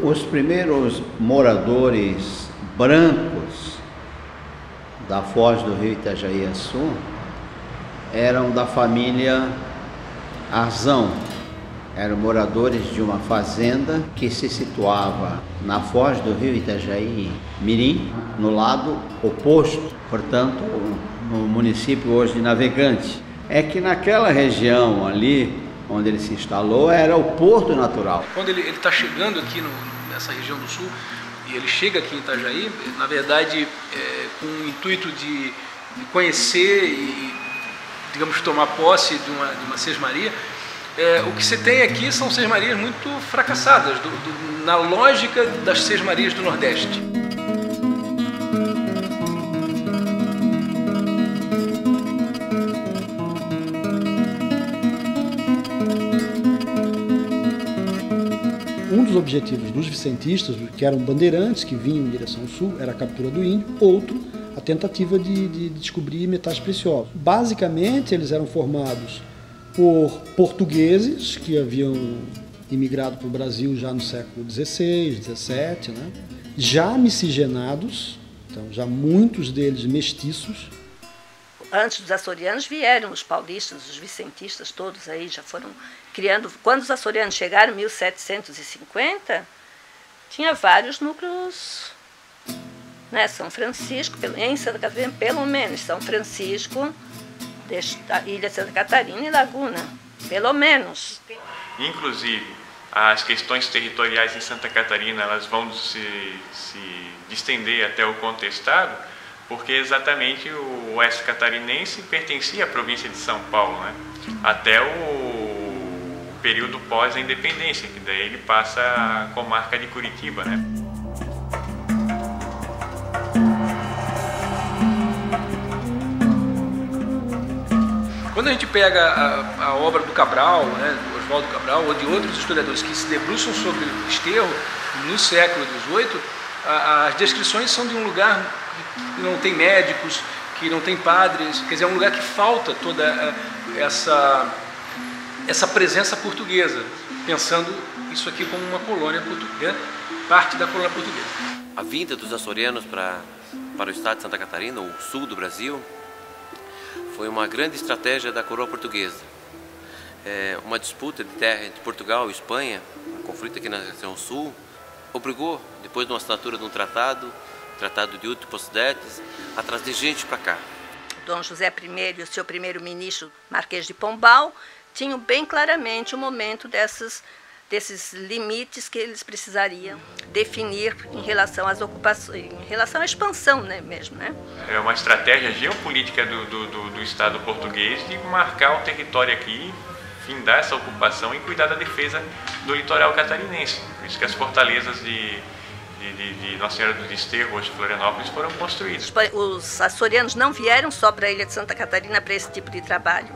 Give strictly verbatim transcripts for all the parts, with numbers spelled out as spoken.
Os primeiros moradores brancos da foz do rio Itajaí-Açu eram da família Arzão. Eram moradores de uma fazenda que se situava na foz do rio Itajaí-Mirim, no lado oposto, portanto, no município hoje de Navegante. É que naquela região ali, onde ele se instalou, era o porto natural. Quando ele está chegando aqui no, nessa região do sul, e ele chega aqui em Itajaí, na verdade, é, com o intuito de conhecer e, digamos, tomar posse de uma, de uma sesmaria, é, o que você tem aqui são sesmarias muito fracassadas, do, do, na lógica das sesmarias do Nordeste. Um dos objetivos dos vicentistas, que eram bandeirantes que vinham em direção ao sul, era a captura do índio, outro, a tentativa de, de descobrir metais preciosos. Basicamente, eles eram formados por portugueses que haviam imigrado para o Brasil já no século dezesseis, dezessete, né? Já miscigenados, então já muitos deles mestiços. Antes dos açorianos vieram os paulistas, os vicentistas, todos aí já foram criando. Quando os açorianos chegaram em mil setecentos e cinquenta, tinha vários núcleos, né? São Francisco, em Santa Catarina, pelo menos São Francisco, a ilha de Santa Catarina e Laguna, pelo menos. Inclusive, as questões territoriais em Santa Catarina elas vão se, se estender até o contestado, porque exatamente o oeste catarinense pertencia à província de São Paulo, né? Até o período pós a independência, que daí ele passa a comarca de Curitiba, né? Quando a gente pega a, a obra do Cabral, né, do Oswaldo Cabral, ou de outros historiadores que se debruçam sobre o Desterro no século dezoito, a, as descrições são de um lugar que não tem médicos, que não tem padres, quer dizer, é um lugar que falta toda essa, essa presença portuguesa, pensando isso aqui como uma colônia portuguesa, parte da colônia portuguesa. A vinda dos açorianos para, para o estado de Santa Catarina, o sul do Brasil, foi uma grande estratégia da coroa portuguesa. É, uma disputa de terra entre Portugal e Espanha, um conflito aqui na região sul, obrigou, depois de uma assinatura de um tratado, Tratado de Utrecht, a trazer gente para cá. Dom José I e o seu primeiro-ministro, Marquês de Pombal, tinham bem claramente o momento dessas, desses limites que eles precisariam definir em relação às ocupações, em relação à expansão, né, mesmo, né? É uma estratégia geopolítica do, do, do, do Estado português de marcar o território aqui, findar essa ocupação e cuidar da defesa do litoral catarinense. Por isso que as fortalezas de De, de, de Nossa Senhora do Desterro, hoje Florianópolis, foram construídos. Os açorianos não vieram só para a ilha de Santa Catarina para esse tipo de trabalho.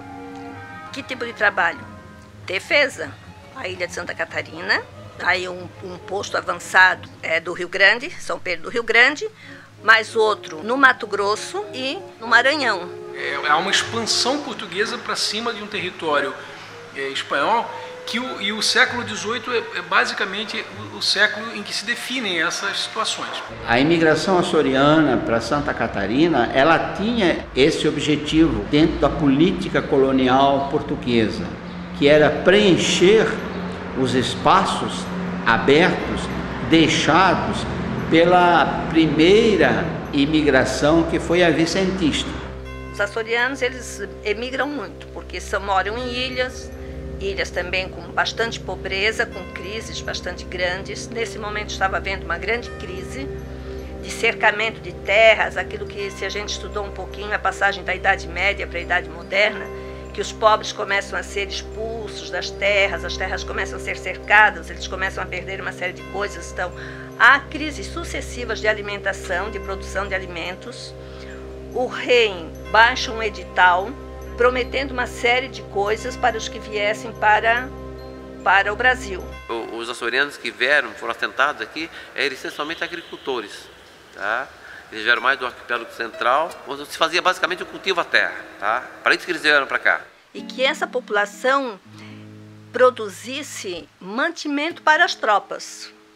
Que tipo de trabalho? Defesa. A ilha de Santa Catarina, aí um, um posto avançado é do Rio Grande, São Pedro do Rio Grande, mais outro no Mato Grosso e no Maranhão. É, há uma expansão portuguesa para cima de um território é, espanhol, que o, e o século dezoito é, é basicamente o, o século em que se definem essas situações. A imigração açoriana para Santa Catarina, ela tinha esse objetivo dentro da política colonial portuguesa, que era preencher os espaços abertos, deixados pela primeira imigração, que foi a vicentista. Os açorianos, eles emigram muito, porque são, moram em ilhas, ilhas também com bastante pobreza, com crises bastante grandes. Nesse momento estava havendo uma grande crise de cercamento de terras, aquilo que, se a gente estudou um pouquinho, a passagem da Idade Média para a Idade Moderna, que os pobres começam a ser expulsos das terras, as terras começam a ser cercadas, eles começam a perder uma série de coisas. Então, há crises sucessivas de alimentação, de produção de alimentos. O rei baixa um edital prometendo uma série de coisas para os que viessem para, para o Brasil. Os açorianos que vieram, foram assentados aqui, eram essencialmente agricultores. Tá? Eles vieram mais do arquipélago central, onde se fazia basicamente o cultivo à terra. Tá? Para isso que eles vieram para cá. E que essa população produzisse mantimento para as tropas.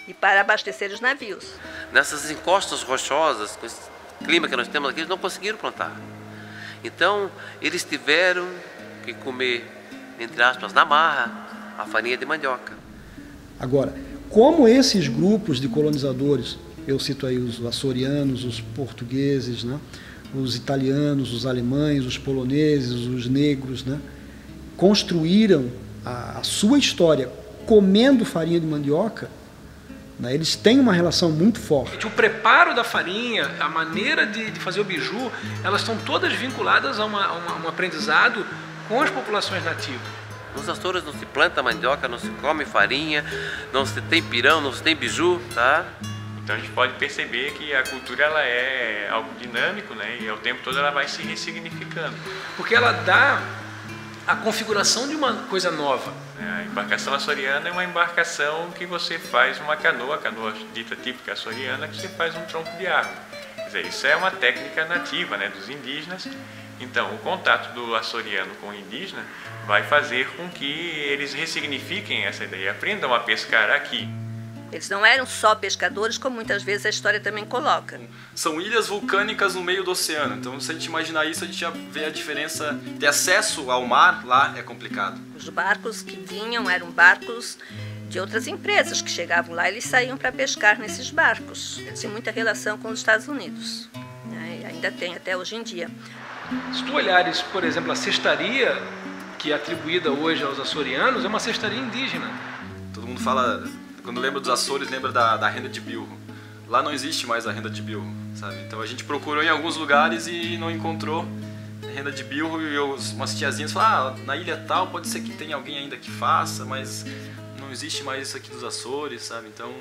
e para abastecer os navios. Nessas encostas rochosas, com esse clima que nós temos aqui, eles não conseguiram plantar. Então, eles tiveram que comer, entre aspas, na marra, a farinha de mandioca. Agora, como esses grupos de colonizadores, eu cito aí os açorianos, os portugueses, né, os italianos, os alemães, os poloneses, os negros, né, construíram a, a sua história comendo farinha de mandioca, né, eles têm uma relação muito forte. O preparo da farinha, a maneira de, de fazer o biju, elas estão todas vinculadas a, uma, a uma, um aprendizado com as populações nativas. Nos Açores não se planta mandioca, não se come farinha, não se tem pirão, não se tem biju, tá? Então a gente pode perceber que a cultura ela é algo dinâmico, né? E ao tempo todo ela vai se ressignificando. Porque ela dá a configuração de uma coisa nova. A embarcação açoriana é uma embarcação que você faz uma canoa, a canoa dita típica açoriana, que você faz um tronco de árvore. Quer dizer, isso é uma técnica nativa, né, dos indígenas. Então, o contato do açoriano com o indígena vai fazer com que eles ressignifiquem essa ideia, aprendam a pescar aqui. Eles não eram só pescadores, como muitas vezes a história também coloca. São ilhas vulcânicas no meio do oceano, então se a gente imaginar isso, a gente já vê a diferença. Ter acesso ao mar lá é complicado. Os barcos que vinham eram barcos de outras empresas que chegavam lá, eles saíam para pescar nesses barcos. Eles tinham muita relação com os Estados Unidos, né? E ainda tem até hoje em dia. Se tu olhares, por exemplo, a cestaria que é atribuída hoje aos açorianos, é uma cestaria indígena. Todo mundo fala, quando lembra dos Açores, lembra da, da renda de bilro. Lá não existe mais a renda de bilro, sabe? Então a gente procurou em alguns lugares e não encontrou renda de bilro, e eu, umas tiazinhas falaram, ah, na ilha tal pode ser que tenha alguém ainda que faça, mas não existe mais isso aqui nos Açores, sabe? Então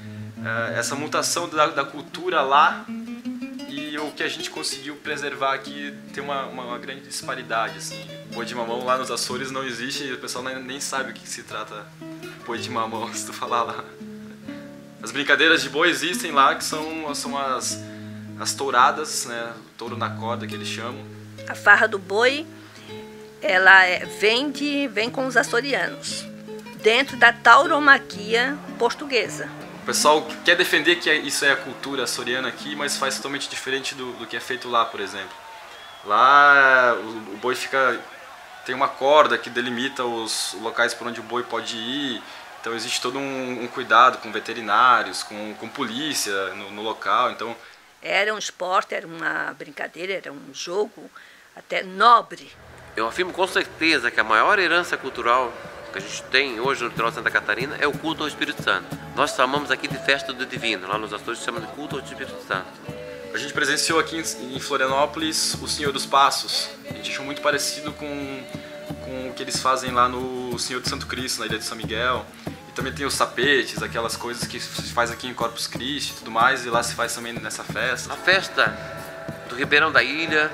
é, essa mutação da, da cultura lá e o que a gente conseguiu preservar aqui tem uma, uma, uma grande disparidade, assim. Boi de mamão lá nos Açores não existe e o pessoal nem, nem sabe o que se trata boi de mamão, se tu falar lá. As brincadeiras de boi existem lá, que são, são as, as touradas, né? O touro na corda que eles chamam. A farra do boi, ela é, vem, de, vem com os açorianos, dentro da tauromaquia portuguesa. O pessoal quer defender que isso é a cultura açoriana aqui, mas faz totalmente diferente do, do que é feito lá, por exemplo. Lá o, o boi fica, tem uma corda que delimita os locais por onde o boi pode ir, então existe todo um, um cuidado com veterinários, com, com polícia no, no local. Então era um esporte, era uma brincadeira, era um jogo até nobre. Eu afirmo com certeza que a maior herança cultural que a gente tem hoje no litoral de Santa Catarina é o culto ao Espírito Santo. Nós chamamos aqui de festa do divino, lá nos Açores chamamos de culto ao Espírito Santo. A gente presenciou aqui em Florianópolis o Senhor dos Passos. A gente achou muito parecido com, com o que eles fazem lá no Senhor de Santo Cristo, na Ilha de São Miguel. E também tem os tapetes, aquelas coisas que se faz aqui em Corpus Christi e tudo mais, e lá se faz também nessa festa. A festa do Ribeirão da Ilha,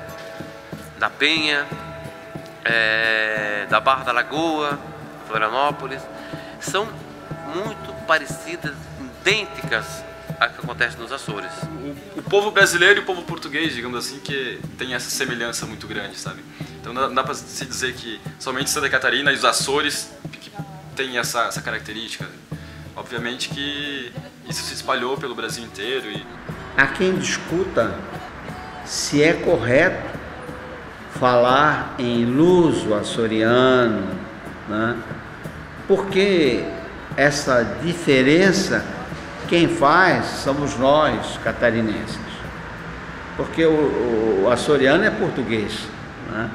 da Penha, é, da Barra da Lagoa, Florianópolis, são muito parecidas, idênticas a que acontece nos Açores. O, o povo brasileiro e o povo português, digamos assim, que tem essa semelhança muito grande, sabe? Então não dá para se dizer que somente Santa Catarina e os Açores que tem essa, essa característica. Obviamente que isso se espalhou pelo Brasil inteiro. E há quem discuta se é correto falar em luso açoriano, né? Porque essa diferença quem faz somos nós, catarinenses. Porque o, o açoriano é português, né?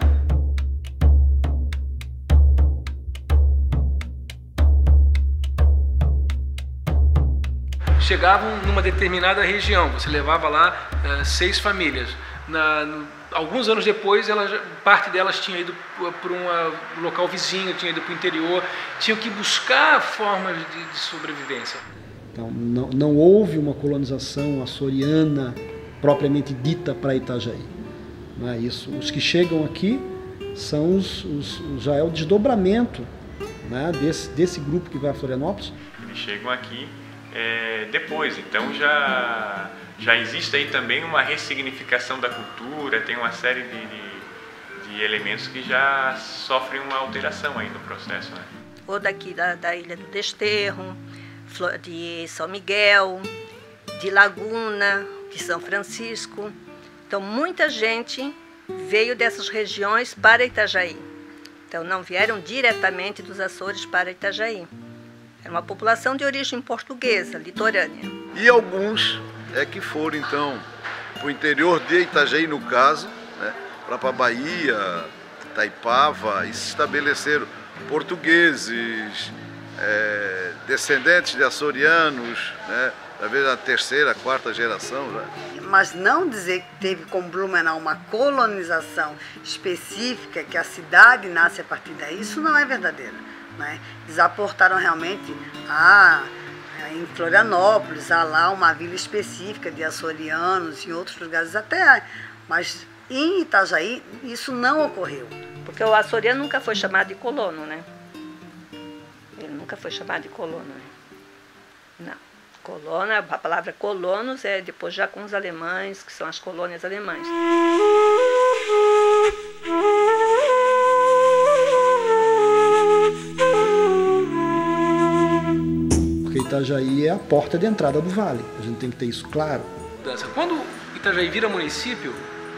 Chegavam numa determinada região, você levava lá uh, seis famílias. Na, no, alguns anos depois, elas, parte delas tinha ido para um local vizinho, tinha ido para o interior, tinham que buscar formas de, de sobrevivência. Então, não, não houve uma colonização açoriana propriamente dita para Itajaí. Não é isso. Os que chegam aqui são os, os, já é o desdobramento, né, desse, desse grupo que vai a Florianópolis. Eles chegam aqui é, depois, então já, já existe aí também uma ressignificação da cultura, tem uma série de, de, de elementos que já sofrem uma alteração aí no processo, né? Ou daqui da, da Ilha do Desterro, de São Miguel, de Laguna, de São Francisco. Então, muita gente veio dessas regiões para Itajaí. Então, não vieram diretamente dos Açores para Itajaí. Era uma população de origem portuguesa, litorânea. E alguns é que foram, então, para o interior de Itajaí, no caso, né, para a Bahia, Itaipava, e se estabeleceram portugueses, é, descendentes de açorianos, né, talvez a terceira, a quarta geração. Né? Mas não dizer que teve com Blumenau uma colonização específica, que a cidade nasce a partir daí, isso não é verdadeiro. Né? Eles aportaram realmente a, em Florianópolis, há lá uma vila específica de açorianos, em outros lugares até, mas em Itajaí isso não ocorreu. Porque o açoriano nunca foi chamado de colono, né? Ele nunca foi chamado de colono, né? Não. Colônia, a palavra colonos é depois já com os alemães, que são as colônias alemãs. Porque Itajaí é a porta de entrada do vale, a gente tem que ter isso claro. Quando Itajaí vira município,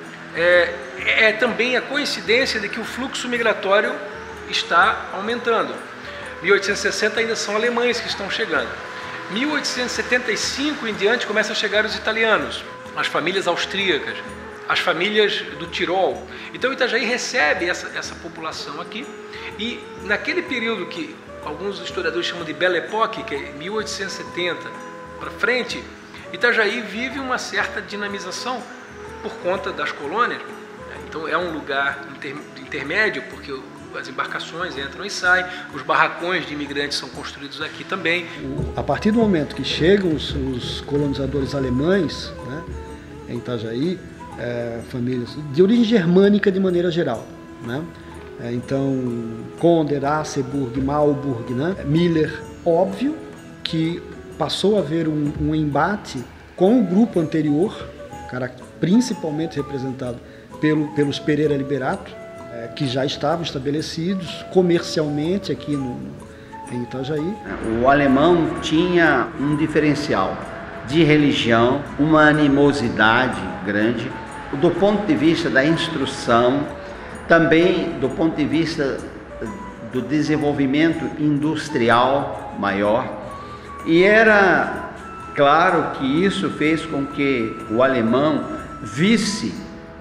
é, é também a coincidência de que o fluxo migratório está aumentando. mil oitocentos e sessenta ainda são alemães que estão chegando. mil oitocentos e setenta e cinco em diante começam a chegar os italianos, as famílias austríacas, as famílias do Tirol. Então Itajaí recebe essa, essa população aqui e naquele período que alguns historiadores chamam de Belle Époque, que é mil oitocentos e setenta para frente, Itajaí vive uma certa dinamização por conta das colônias. Então é um lugar inter, intermédio, porque as embarcações entram e saem, os barracões de imigrantes são construídos aqui também. A partir do momento que chegam os, os colonizadores alemães, né, em Itajaí, é, famílias de origem germânica de maneira geral, né? É, então, Konder, Asseburg, Malburg, né, Miller, óbvio que passou a haver um, um embate com o grupo anterior, cara, principalmente representado pelo, pelos Pereira Liberato, que já estavam estabelecidos comercialmente aqui no, em Itajaí. O alemão tinha um diferencial de religião, uma animosidade grande, do ponto de vista da instrução, também do ponto de vista do desenvolvimento industrial maior. E era claro que isso fez com que o alemão visse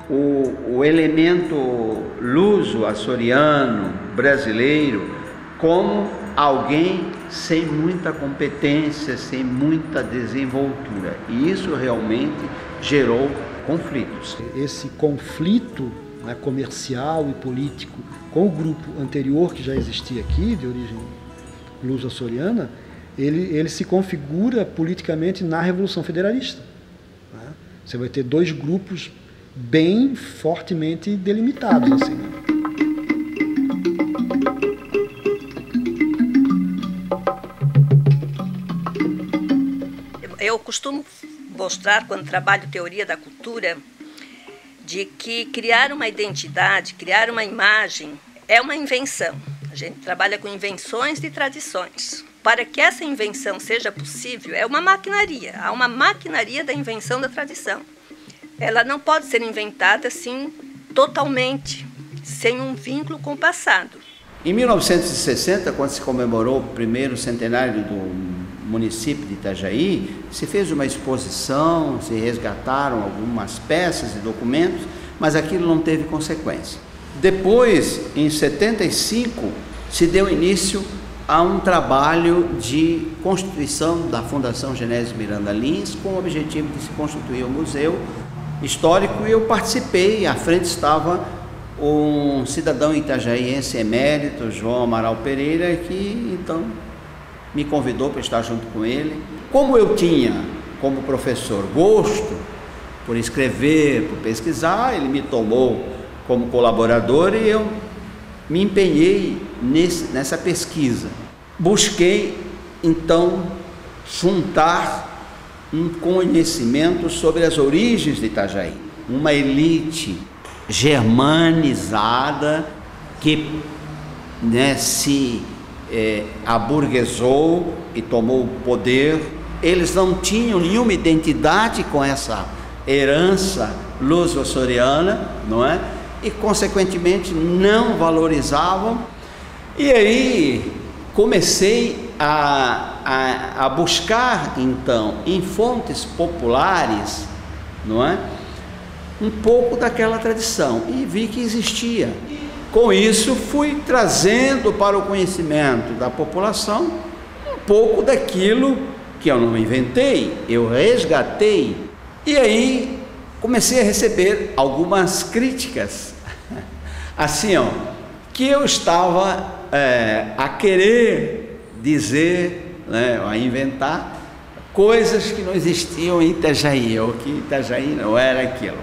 O, o elemento luso, açoriano, brasileiro, como alguém sem muita competência, sem muita desenvoltura. E isso realmente gerou conflitos. Esse conflito, né, comercial e político com o grupo anterior que já existia aqui, de origem luso-açoriana, ele, ele se configura politicamente na Revolução Federalista. Né? Você vai ter dois grupos bem fortemente delimitados, assim, né? Eu costumo mostrar, quando trabalho teoria da cultura, de que criar uma identidade, criar uma imagem, é uma invenção. A gente trabalha com invenções de tradições. Para que essa invenção seja possível, é uma maquinaria. Há uma maquinaria da invenção da tradição. Ela não pode ser inventada assim totalmente, sem um vínculo com o passado. Em mil novecentos e sessenta, quando se comemorou o primeiro centenário do município de Itajaí, se fez uma exposição, se resgataram algumas peças e documentos, mas aquilo não teve consequência. Depois, em setenta e cinco, se deu início a um trabalho de constituição da Fundação Genésio Miranda Lins, com o objetivo de se constituir um museu histórico, e eu participei. À frente estava um cidadão itajaiense emérito, João Amaral Pereira, que então me convidou para estar junto com ele. Como eu tinha, como professor, gosto por escrever, por pesquisar, ele me tomou como colaborador e eu me empenhei nesse, nessa pesquisa. Busquei, então, juntar um conhecimento sobre as origens de Itajaí, uma elite germanizada que, né, se é, aburguesou e tomou o poder. Eles não tinham nenhuma identidade com essa herança luso-açoriana, não é? E consequentemente não valorizavam. E aí comecei a, a, a buscar então em fontes populares, não é? Um pouco daquela tradição e vi que existia. Com isso fui trazendo para o conhecimento da população um pouco daquilo que eu não inventei, eu resgatei. E aí comecei a receber algumas críticas, assim, ó, que eu estava é, a querer dizer, né, a inventar coisas que não existiam em Itajaí, ou que Itajaí não era aquilo.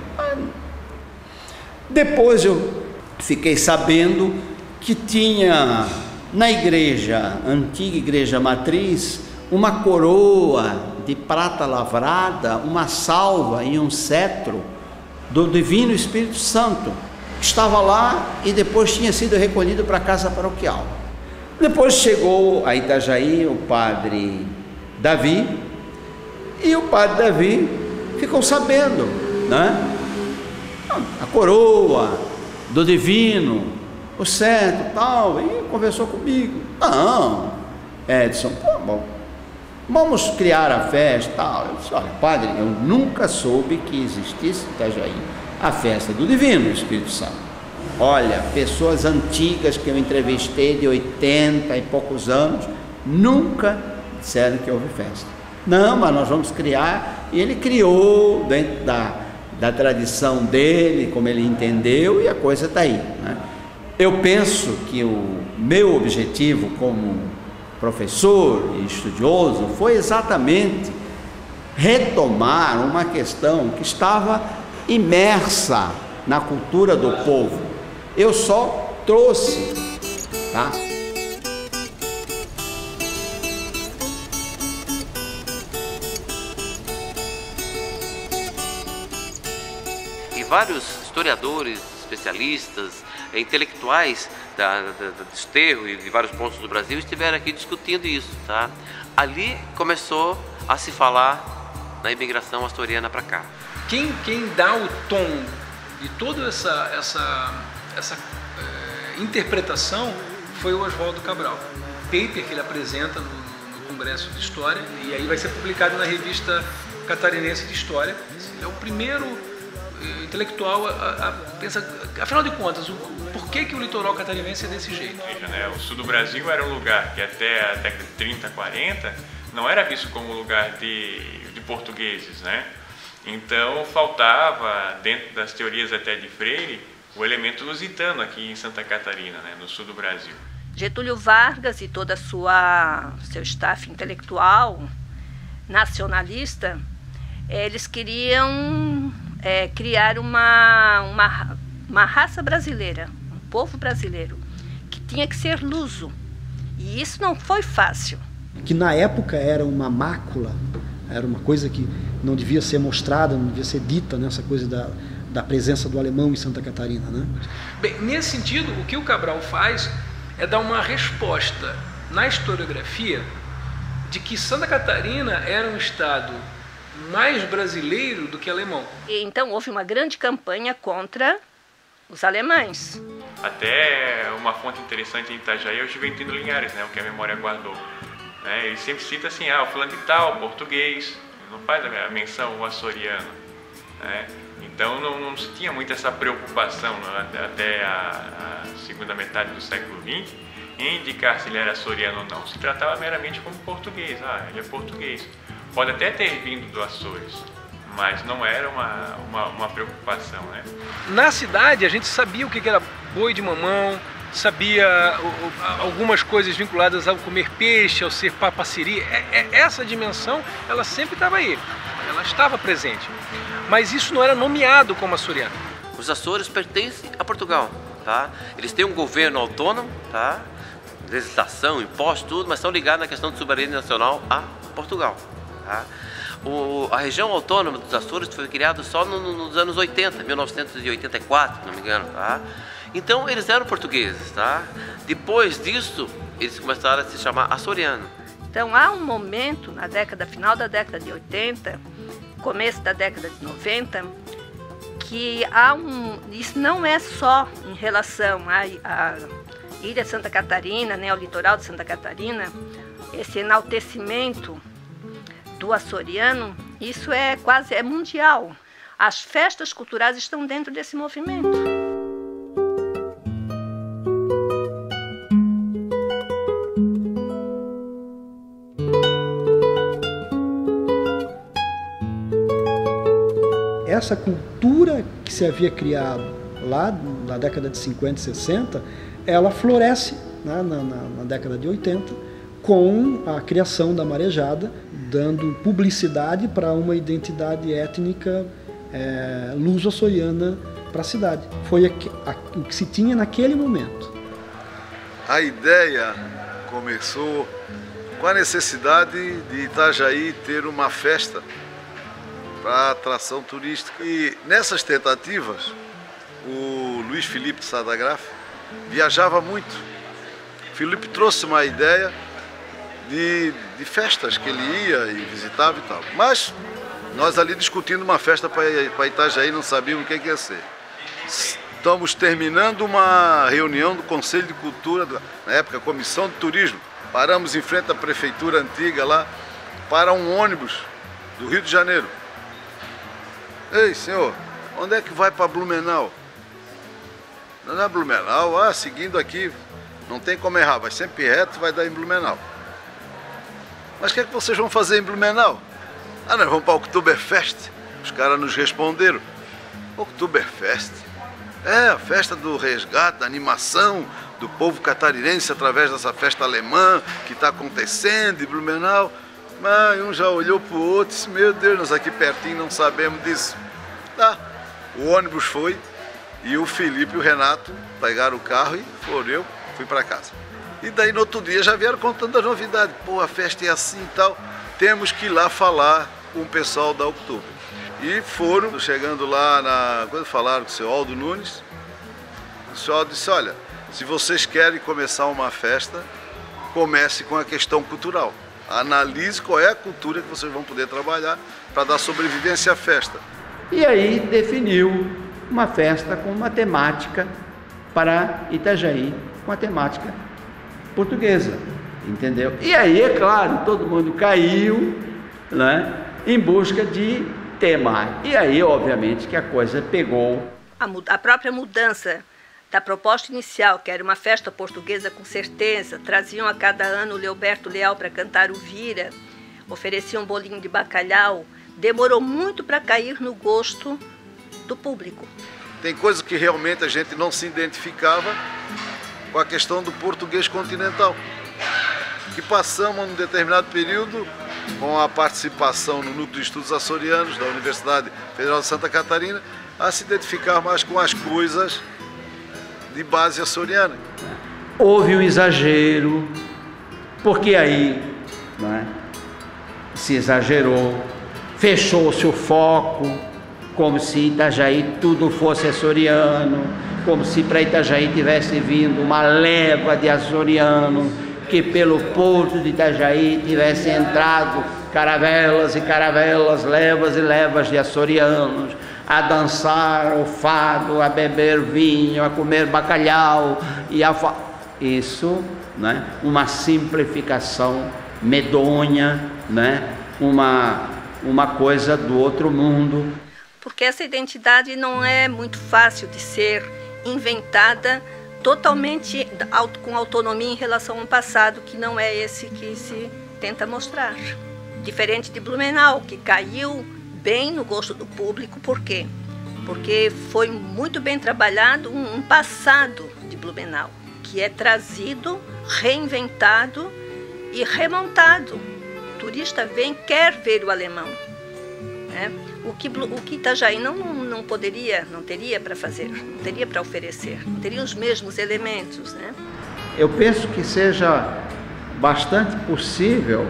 Depois eu fiquei sabendo que tinha na igreja, antiga igreja matriz, uma coroa de prata lavrada, uma salva e um cetro do Divino Espírito Santo. Estava lá e depois tinha sido recolhido para a casa paroquial. Depois chegou a Itajaí o padre Davi, e o padre Davi ficou sabendo, né? A coroa do divino, o cetro, tal, e conversou comigo. Não, Edson, pô, bom, vamos criar a festa, tal. Eu disse, olha, padre, eu nunca soube que existisse em Itajaí a festa do Divino Espírito Santo. Olha, pessoas antigas que eu entrevistei de oitenta e poucos anos, nunca disseram que houve festa. Não, mas nós vamos criar, e ele criou dentro da, da tradição dele, como ele entendeu, e a coisa está aí, né? Eu penso que o meu objetivo como professor e estudioso foi exatamente retomar uma questão que estava imersa na cultura do povo. Eu só trouxe, tá? E vários historiadores, especialistas, intelectuais da, da, do desterro e de vários pontos do Brasil estiveram aqui discutindo isso, tá? Ali começou a se falar na imigração açoriana para cá. Quem, quem dá o tom de toda essa, essa, essa é, interpretação foi o Oswaldo Cabral. Paper que ele apresenta no, no Congresso de História, e aí vai ser publicado na Revista Catarinense de História. Ele é o primeiro é, intelectual a, a, a pensar, afinal de contas, o, por que, que o litoral catarinense é desse jeito? Veja, né, o sul do Brasil era um lugar que até a década de trinta, quarenta não era visto como lugar de, de portugueses, né? Então faltava, dentro das teorias até de Freire, o elemento lusitano aqui em Santa Catarina, né, no sul do Brasil. Getúlio Vargas e toda a sua seu staff intelectual nacionalista, eles queriam é, criar uma, uma, uma raça brasileira, um povo brasileiro, que tinha que ser luso. E isso não foi fácil. Que na época era uma mácula, era uma coisa que não devia ser mostrada, não devia ser dita, nessa coisa da, da presença do alemão em Santa Catarina, né? Bem, nesse sentido, o que o Cabral faz é dar uma resposta na historiografia de que Santa Catarina era um estado mais brasileiro do que alemão. E então houve uma grande campanha contra os alemães. Até uma fonte interessante em Itajaí é o Juventino Linhares, né, o que a memória guardou. Né, ele sempre cita assim, ah, o fulano de tal, português, não faz a menção o açoriano. Né? Então não, não se tinha muito essa preocupação, né, até a, a segunda metade do século vinte, em indicar se ele era açoriano ou não. Se tratava meramente como português, ah, ele é português. Pode até ter vindo do Açores, mas não era uma, uma, uma preocupação, né? Na cidade a gente sabia o que era boi de mamão, sabia algumas coisas vinculadas ao comer peixe, ao ser papassiri. Essa dimensão, ela sempre estava aí, ela estava presente. Mas isso não era nomeado como açoriano. Os Açores pertencem a Portugal, tá? Eles têm um governo autônomo, tá? Legislação, impostos, tudo, mas estão ligados na questão de soberania nacional a Portugal. Tá? O, a região autônoma dos Açores foi criada só no, no, nos anos oitenta, mil novecentos e oitenta e quatro, se não me engano. Tá? Então eles eram portugueses. Tá? Depois disso, eles começaram a se chamar açoriano. Então há um momento, na década, final da década de oitenta, começo da década de noventa, que há um... Isso não é só em relação à, à Ilha de Santa Catarina, né, ao litoral de Santa Catarina, esse enaltecimento do açoriano, isso é quase é mundial. As festas culturais estão dentro desse movimento. Essa cultura que se havia criado lá na década de cinquenta e sessenta, ela floresce, né, na, na, na década de oitenta, com a criação da Marejada, dando publicidade para uma identidade étnica é, luso-açoriana para a cidade. Foi a, a, o que se tinha naquele momento. A ideia começou com a necessidade de Itajaí ter uma festa para atração turística. E nessas tentativas, o Luiz Felipe de Sadagraf viajava muito. Felipe trouxe uma ideia de, de festas que ele ia e visitava e tal. Mas nós ali discutindo uma festa para Itajaí, não sabíamos o que ia ser. Estamos terminando uma reunião do Conselho de Cultura, na época, Comissão de Turismo. Paramos em frente à prefeitura antiga lá, para um ônibus do Rio de Janeiro. Ei, senhor, onde é que vai para Blumenau? Não é Blumenau, ah, seguindo aqui, não tem como errar, vai sempre reto, vai dar em Blumenau. Mas o que é que vocês vão fazer em Blumenau? Ah, nós vamos para o Oktoberfest. Os caras nos responderam, Oktoberfest? É, a festa do resgate, da animação do povo catarinense através dessa festa alemã que está acontecendo em Blumenau. Mas um já olhou para o outro e disse, meu Deus, nós aqui pertinho não sabemos disso. Tá, o ônibus foi e o Felipe e o Renato pegaram o carro e foram, eu fui para casa. E daí no outro dia já vieram contando as novidades. Pô, a festa é assim e tal, temos que ir lá falar com o pessoal da Oktober. E foram, chegando lá, na, quando falaram com o senhor Aldo Nunes, o senhor Aldo disse, olha, se vocês querem começar uma festa, comece com a questão cultural. Analise qual é a cultura que vocês vão poder trabalhar para dar sobrevivência à festa. E aí definiu uma festa com uma temática para Itajaí, com a temática portuguesa, entendeu? E aí, é claro, todo mundo caiu, né, em busca de tema. E aí, obviamente, que a coisa pegou. A, a própria mudança da proposta inicial, que era uma festa portuguesa com certeza, traziam a cada ano o Leoberto Leal para cantar o Vira, ofereciam um bolinho de bacalhau, demorou muito para cair no gosto do público. Tem coisas que realmente a gente não se identificava com a questão do português continental, que passamos num determinado período com a participação no Núcleo de Estudos Açorianos da Universidade Federal de Santa Catarina a se identificar mais com as coisas de base açoriana. Houve um exagero, porque aí, né, se exagerou, fechou-se o foco, como se Itajaí tudo fosse açoriano, como se para Itajaí tivesse vindo uma leva de açoriano, que pelo porto de Itajaí tivesse entrado caravelas e caravelas, levas e levas de açorianos, a dançar o fado, a beber vinho, a comer bacalhau e a fa... Isso, né? Uma simplificação medonha, né? Uma, uma coisa do outro mundo. Porque essa identidade não é muito fácil de ser inventada totalmente com autonomia em relação ao passado, que não é esse que se tenta mostrar. Diferente de Blumenau, que caiu bem no gosto do público. Por quê? Porque foi muito bem trabalhado um, um passado de Blumenau, que é trazido, reinventado e remontado. O turista vem, quer ver o alemão, né? O que, o que Itajaí não, não poderia, não teria para fazer, não teria para oferecer, não teria os mesmos elementos, né? Eu penso que seja bastante possível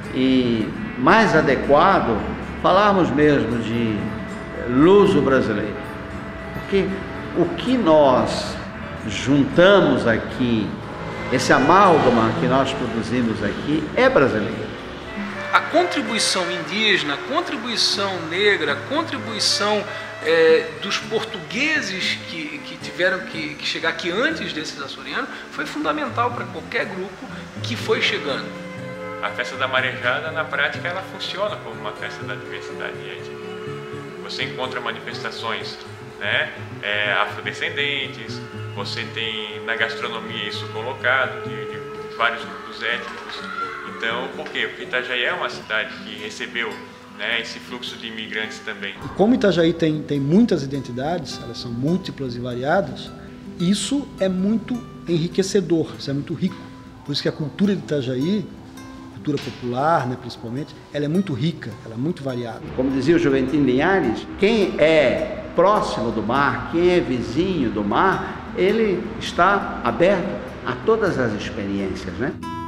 e mais adequado falarmos mesmo de luso brasileiro, porque o que nós juntamos aqui Esse amálgama que nós produzimos aqui é brasileiro. A contribuição indígena, a contribuição negra, a contribuição é, dos portugueses que, que tiveram que, que chegar aqui antes desses açorianos foi fundamental para qualquer grupo que foi chegando. A festa da marejada, na prática, ela funciona como uma festa da diversidade étnica. Você encontra manifestações, né, é, afrodescendentes, você tem na gastronomia isso colocado, de, de vários grupos étnicos. Então, por quê? Porque Itajaí é uma cidade que recebeu, né, esse fluxo de imigrantes também. E como Itajaí tem, tem muitas identidades, elas são múltiplas e variadas, isso é muito enriquecedor, isso é muito rico. Por isso que a cultura de Itajaí, cultura popular, né, principalmente, ela é muito rica, ela é muito variada. Como dizia o Juventino Linhares, quem é próximo do mar, quem é vizinho do mar, ele está aberto a todas as experiências, né?